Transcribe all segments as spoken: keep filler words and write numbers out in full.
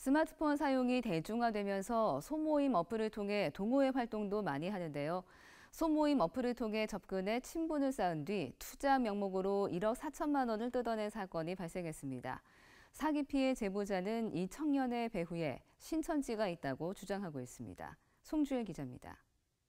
스마트폰 사용이 대중화되면서 소모임 어플을 통해 동호회 활동도 많이 하는데요. 소모임 어플을 통해 접근해 친분을 쌓은 뒤 투자 명목으로 일억 사천만 원을 뜯어낸 사건이 발생했습니다. 사기 피해 제보자는 이 청년의 배후에 신천지가 있다고 주장하고 있습니다. 송주일 기자입니다.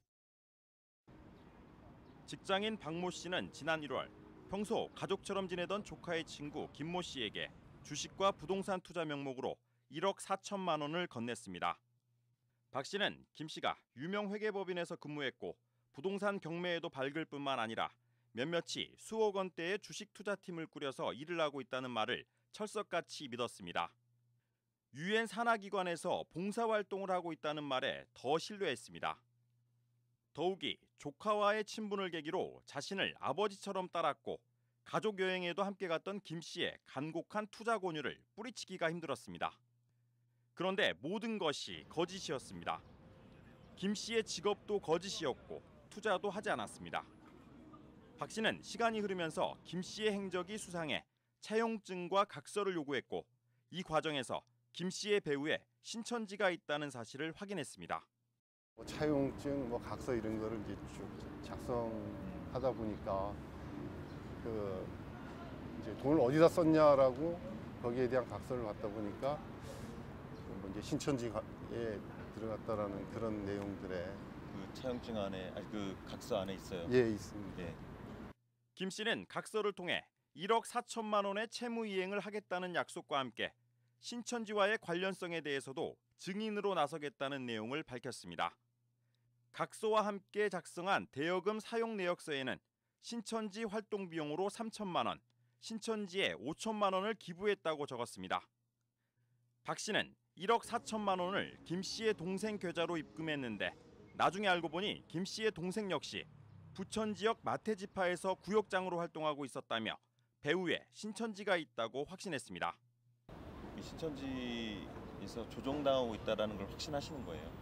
직장인 박모 씨는 지난 일월 평소 가족처럼 지내던 조카의 친구 김모 씨에게 주식과 부동산 투자 명목으로 일억 사천만 원을 건넸습니다. 박 씨는 김 씨가 유명 회계법인에서 근무했고 부동산 경매에도 밝을 뿐만 아니라 몇몇이 수억 원대의 주식 투자팀을 꾸려서 일을 하고 있다는 말을 철석같이 믿었습니다. 유엔 산하기관에서 봉사활동을 하고 있다는 말에 더 신뢰했습니다. 더욱이 조카와의 친분을 계기로 자신을 아버지처럼 따랐고 가족 여행에도 함께 갔던 김 씨의 간곡한 투자 권유를 뿌리치기가 힘들었습니다. 그런데 모든 것이 거짓이었습니다. 김 씨의 직업도 거짓이었고 투자도 하지 않았습니다. 박 씨는 시간이 흐르면서 김 씨의 행적이 수상해 차용증과 각서를 요구했고 이 과정에서 김 씨의 배후에 신천지가 있다는 사실을 확인했습니다. 뭐 차용증, 뭐 각서 이런 거를 이제 쭉 작성하다 보니까 그 이제 돈을 어디다 썼냐라고 거기에 대한 각서를 받다 보니까 뭐 이제 신천지에 들어갔다라는 그런 내용들에 그 차용증 안에 아니 그 각서 안에 있어요. 예, 있습니다. 예. 김 씨는 각서를 통해 일억 사천만 원의 채무 이행을 하겠다는 약속과 함께 신천지와의 관련성에 대해서도 증인으로 나서겠다는 내용을 밝혔습니다. 각서와 함께 작성한 대여금 사용 내역서에는 신천지 활동 비용으로 삼천만 원, 신천지에 오천만 원을 기부했다고 적었습니다. 박 씨는 일억 사천만 원을 김 씨의 동생 계좌로 입금했는데 나중에 알고 보니 김 씨의 동생 역시 부천 지역 마태지파에서 구역장으로 활동하고 있었다며 배후에 신천지가 있다고 확신했습니다. 이 신천지에서 조종당하고 있다는 걸 확신하시는 거예요?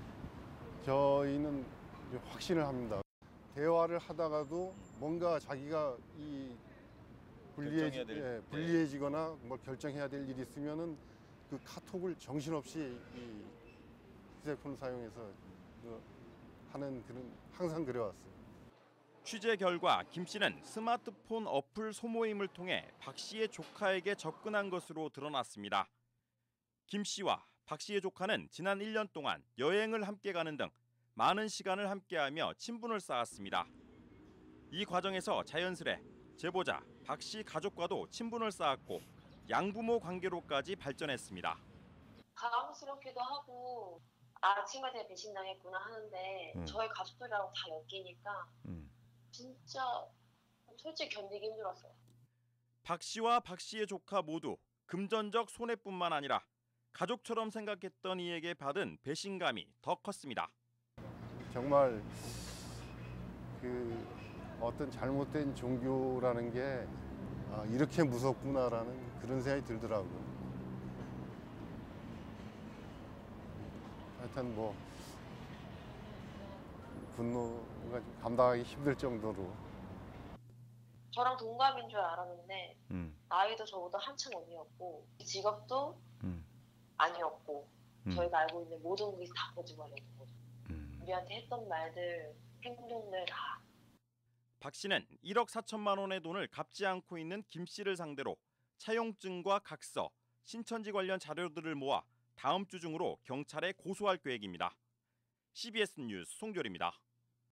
저희는 확신을 합니다. 대화를 하다가도 뭔가 자기가 이 불리해지, 될, 예, 불리해지거나 뭐 결정해야 될 일이 있으면은 그 카톡을 정신없이 이 휴대폰 사용해서 그 하는 그런 항상 그래왔어요. 취재 결과 김 씨는 스마트폰 어플 소모임을 통해 박 씨의 조카에게 접근한 것으로 드러났습니다. 김 씨와 박 씨의 조카는 지난 일 년 동안 여행을 함께 가는 등 많은 시간을 함께하며 친분을 쌓았습니다. 이 과정에서 자연스레 제보자 박 씨 가족과도 친분을 쌓았고 양부모 관계로까지 발전했습니다. 당황스럽기도 하고 아 친구한테 배신당했구나 하는데 음. 저희 가족들이랑 다 엮이니까 음. 진짜 솔직히 견디기 힘들었어요. 박 씨와 박 씨의 조카 모두 금전적 손해뿐만 아니라 가족처럼 생각했던 이에게 받은 배신감이 더 컸습니다. 정말 그 어떤 잘못된 종교라는 게 아, 이렇게 무섭구나라는 그런 생각이 들더라고요. 하여튼 뭐 분노가 좀 감당하기 힘들 정도로. 저랑 동갑인 줄 알았는데 음. 나이도 저보다 한참 언니였고 직업도 음. 아니었고 음. 저희가 알고 있는 모든 것이 다 거짓말이었던 거죠. 음. 우리한테 했던 말들, 행동들 다. 박 씨는 일억 사천만 원의 돈을 갚지 않고 있는 김 씨를 상대로 차용증과 각서, 신천지 관련 자료들을 모아 다음 주 중으로 경찰에 고소할 계획입니다. 씨비에스 뉴스 송결입니다.